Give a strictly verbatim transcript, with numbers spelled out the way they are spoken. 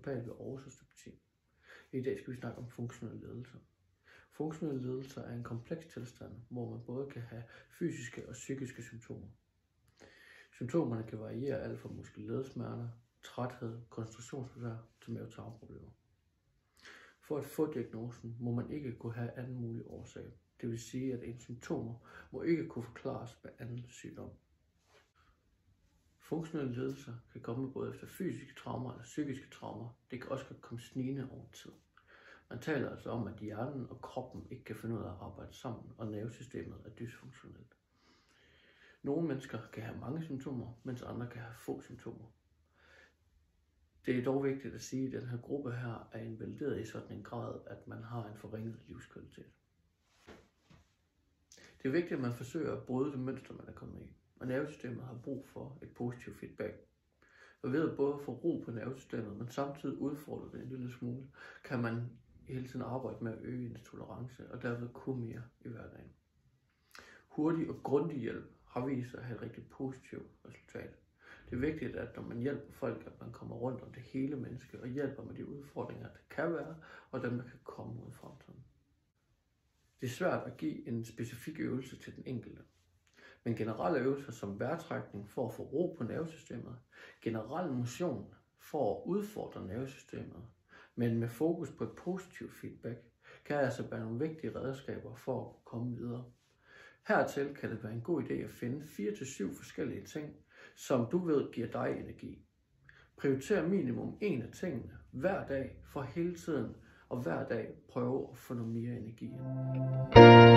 global ved oversystematik. I dag skal vi snakke om funktionelle lidelser. Funktionelle lidelser er en kompleks tilstand, hvor man både kan have fysiske og psykiske symptomer. Symptomerne kan variere alt fra muskel-ledesmerter, træthed, koncentrationsbesvær til mave-tarmproblemer. For at få diagnosen må man ikke kunne have anden mulig årsag. Det vil sige, at ens symptomer må ikke kunne forklares med anden sygdom. Funktionelle lidelser kan komme både efter fysiske traumer eller psykiske traumer. Det kan også komme snigende over tid. Man taler altså om, at hjernen og kroppen ikke kan finde ud af at arbejde sammen, og nervesystemet er dysfunktionelt. Nogle mennesker kan have mange symptomer, mens andre kan have få symptomer. Det er dog vigtigt at sige, at den her gruppe her er invalideret i sådan en grad, at man har en forringet livskvalitet. Det er vigtigt, at man forsøger at bryde det mønster, man er kommet i, og nervesystemet har brug for et positivt feedback. Og ved at både få ro på nervesystemet, men samtidig udfordre det en lille smule, kan man hele tiden arbejde med at øge ens tolerance og derved kunne mere i hverdagen. Hurtig og grundig hjælp har vist sig at have et rigtig positivt resultat. Det er vigtigt, at når man hjælper folk, at man kommer rundt om det hele menneske og hjælper med de udfordringer, der kan være, og dem, der kan komme ud i fremtiden. Det er svært at give en specifik øvelse til den enkelte. Men generelle øvelser som vejrtrækning for at få ro på nervesystemet, generel motion for at udfordre nervesystemet, men med fokus på et positivt feedback, kan altså være nogle vigtige redskaber for at komme videre. Hertil kan det være en god idé at finde fire til syv forskellige ting, som du ved giver dig energi. Prioriter minimum en af tingene hver dag for hele tiden, og hver dag prøve at få noget mere energi ind.